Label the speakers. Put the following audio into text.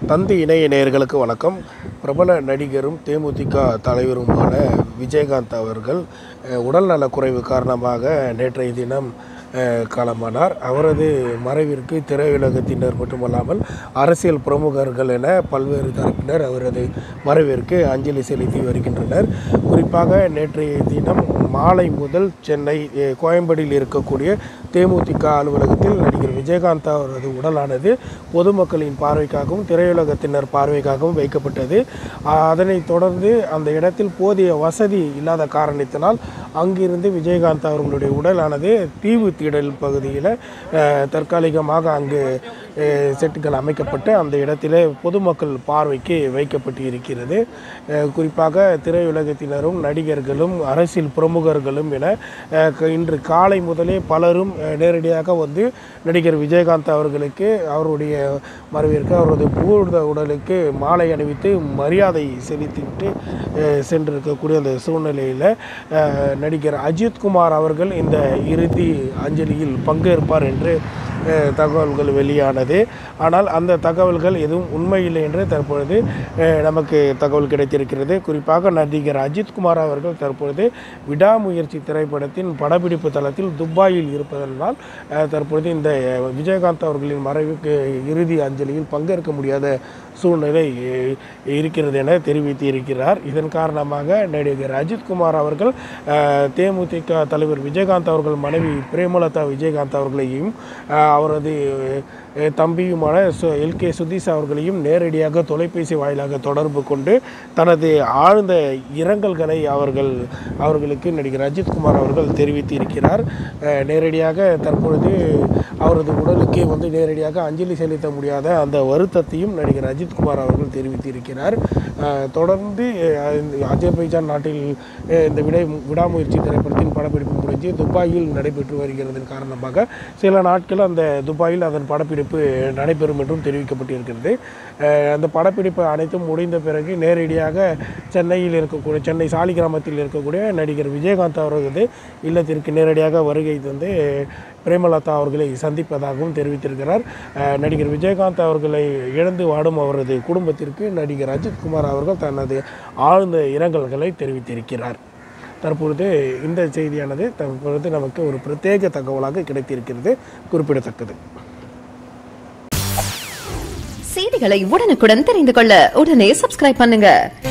Speaker 1: தந்தி இணைய நேயர்களுக்கு வணக்கம். பிரபல நடிகரும் தேமுதிக தலைவருமான விஜயகாந்த் அவர்கள் உடல்நலக் குறைவு காரணமாக நேற்றைய தினம் காலமானார். அவரது மறைவிற்கு திரையுலகத்தினர் மட்டுமல்லாமல் அரசியல் பிரமுகர்கள் என பல்வேறு தரப்பினர் அவரது மறைவிற்கு அஞ்சலி செலுத்தி வருகின்றனர். குறிப்பாக நேற்றைய தினம் மாலை முதல் சென்னை கோயம்பேடில் இருக்கக்கூடிய தேமுதிக அலுவலகத்தில் நடிகர் விஜயகாந்த் அவரது உடலானது பொதுமக்களின் பார்வைக்காகவும் திரையுலகத்தினர் பார்வைக்காகவும் வைக்கப்பட்டது. அதனைத் தொடர்ந்து அந்த இடத்தில் போதிய வசதி இல்லாத காரணத்தினால் அங்கிருந்து விஜயகாந்த் அவர்களுடைய உடலானது தீவு திடல் பகுதியில் தற்காலிகமாக அங்கு செட்டுகள் அமைக்கப்பட்டு அந்த இடத்திலே பொதுமக்கள் பார்வைக்கு வைக்கப்பட்டு இருக்கிறது. குறிப்பாக திரையுலகத்தினரும் நடிகர்களும் அரசியல் பிரமுகர்களும் என இன்று காலை முதலே பலரும் நேரடியாக வந்து நடிகர் விஜயகாந்த் அவர்களுக்கு அவருடைய மறைவிற்கு அவரது பூர்வ உடலுக்கு மாலை அணிவித்து மரியாதை செலுத்திவிட்டு சென்றிருக்கக்கூடிய அந்த சூழ்நிலையில் நடிகர் அஜித்குமார் அவர்கள் இந்த இறுதி அஞ்சலியில் பங்கேற்பார் என்று தகவல்கள் வெளியானது. ஆனால் அந்த தகவல்கள் எதுவும் உண்மையில்லை என்று தற்பொழுது நமக்கு தகவல் கிடைத்திருக்கிறது. குறிப்பாக நடிகர் அஜித்குமார் அவர்கள் தற்பொழுது விடாமுயற்சி திரைப்படத்தின் படப்பிடிப்பு தளத்தில் துபாயில் இருப்பதனால் தற்பொழுது இந்த விஜயகாந்த் அவர்களின் மறைவுக்கு இறுதி அஞ்சலியில் பங்கேற்க முடியாத சூழ்நிலை இருக்கிறது என தெரிவித்து இருக்கிறார். இதன் காரணமாக நடிகர் அஜித்குமார் அவர்கள் தேமுதிக தலைவர் விஜயகாந்த் அவர்கள் மனைவி பிரேமலதா விஜயகாந்த் அவர்களையும் அவரது தம்பியுமான எல்கே சுதீஷ் அவர்களையும் நேரடியாக தொலைபேசி வாயிலாக தொடர்பு கொண்டு தனது ஆழ்ந்த இரங்கல்களை அவர்களுக்கு நடிகர் அஜித்குமார் அவர்கள் தெரிவித்து இருக்கிறார். நேரடியாக தற்பொழுது அவரது உடலுக்கு நேரடியாக அஞ்சலி செலுத்த முடியாத அந்த வருத்தத்தையும் நடிகர் அஜித்குமார் அவர்கள் தெரிவித்திருக்கிறார். தொடர்ந்து அஜர்பைஜான் நாட்டில் இந்த விடாமுயற்சி திரைப்படத்தின் படப்பிடிப்பு முடிஞ்சு துபாயில் நடைபெற்று வருகிறதன் காரணமாக சில நாட்கள் அந்த துபாயில் அதன் படப்பிடிப்பு நடைபெறும் என்றும் தெரிவிக்கப்பட்டிருக்கிறது. அந்த படப்பிடிப்பு அனைத்தும் முடிந்த பிறகு நேரடியாக சென்னை சாலிகிராமத்தில் இருக்கக்கூடிய நடிகர் விஜயகாந்த் அவர்களது இல்லத்திற்கு நேரடியாக வருகை தந்து பிரேமலதா அவர்களை சந்திப்பதாகவும் தெரிவித்திருக்கிறார். நடிகர் விஜயகாந்த் அவர்களை இழந்து வாடும் அவரது குடும்பத்திற்கு நடிகர் அஜித்குமார் அவர்கள் தனது ஆழ்ந்த இரங்கல்களை தெரிவித்திருக்கிறார். தற்பொழுது இந்த செய்தியானது தற்பொழுது நமக்கு ஒரு பிரத்யேக தகவலாக கிடைத்திருக்கிறது, குறிப்பிடத்தக்கது.
Speaker 2: செய்திகளை உடனுக்குடன் தெரிந்து கொள்ள உடனே சப்ஸ்கிரைப் பண்ணுங்க.